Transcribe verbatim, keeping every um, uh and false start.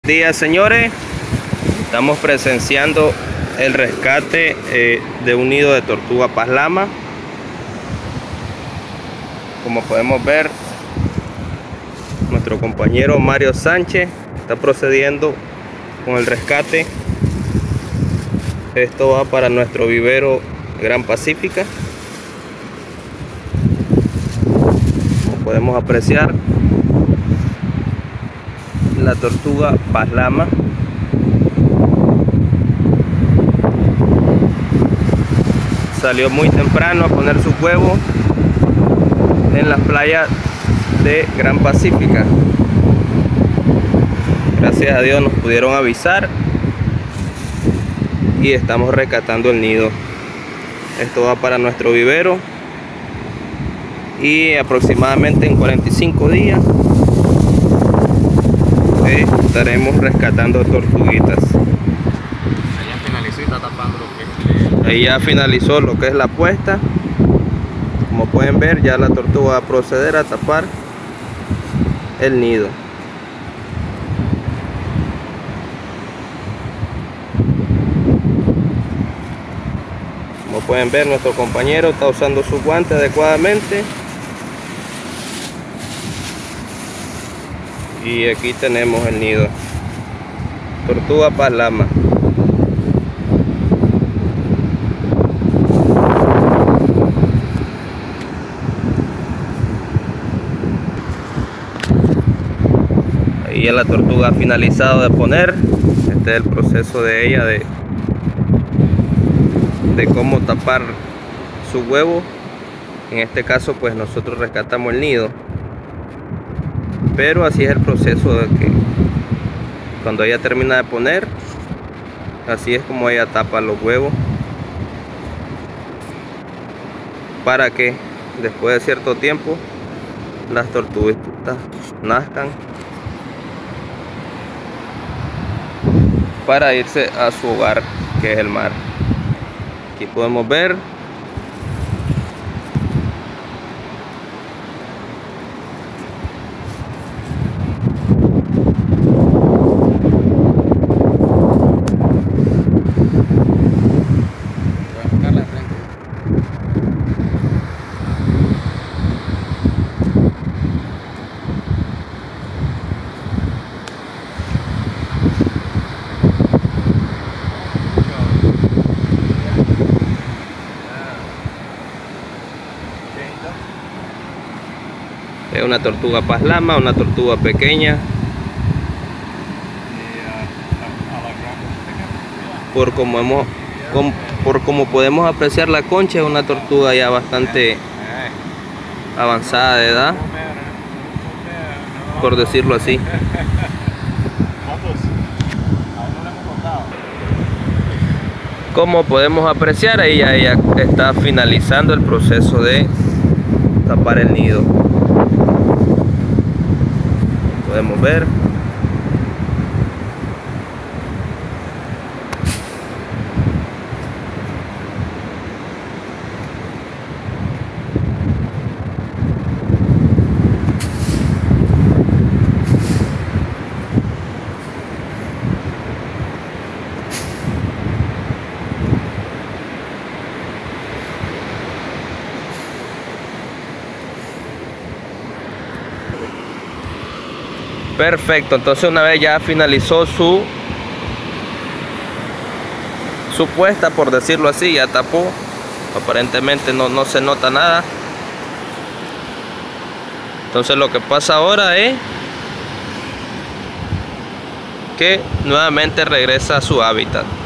Buenos días, señores. Estamos presenciando el rescate eh, de un nido de tortuga paslama. Como podemos ver, nuestro compañero Mario Sánchez está procediendo con el rescate. Esto va para nuestro vivero Gran Pacífica. Como podemos apreciar, la tortuga paslama salió muy temprano a poner sus huevos en las playas de Gran Pacífica. Gracias a Dios nos pudieron avisar y estamos rescatando el nido. Esto va para nuestro vivero y aproximadamente en cuarenta y cinco días eh, estaremos rescatando tortuguitas. Ahí finalizó y está tapando lo que es. Ahí ya finalizó lo que es la puesta. Como pueden ver, ya la tortuga va a proceder a tapar el nido. Como pueden ver, nuestro compañero está usando su guante adecuadamente. Y aquí tenemos el nido. Tortuga paslama. Ahí ya la tortuga ha finalizado de poner. Este es el proceso de ella de, de cómo tapar su huevo. En este caso pues nosotros rescatamos el nido. Pero así es el proceso de que cuando ella termina de poner, así es como ella tapa los huevos, para que después de cierto tiempo las tortuguitas nazcan para irse a su hogar, que es el mar. Aquí podemos ver es una tortuga paslama, una tortuga pequeña. Por como hemos, com, por como podemos apreciar, la concha es una tortuga ya bastante avanzada de edad, por decirlo así. Como podemos apreciar, ella, ella está finalizando el proceso de tapar el nido. Podemos ver. Perfecto, entonces una vez ya finalizó su su puesta, por decirlo así, ya tapó, aparentemente no, no se nota nada. Entonces lo que pasa ahora es que nuevamente regresa a su hábitat.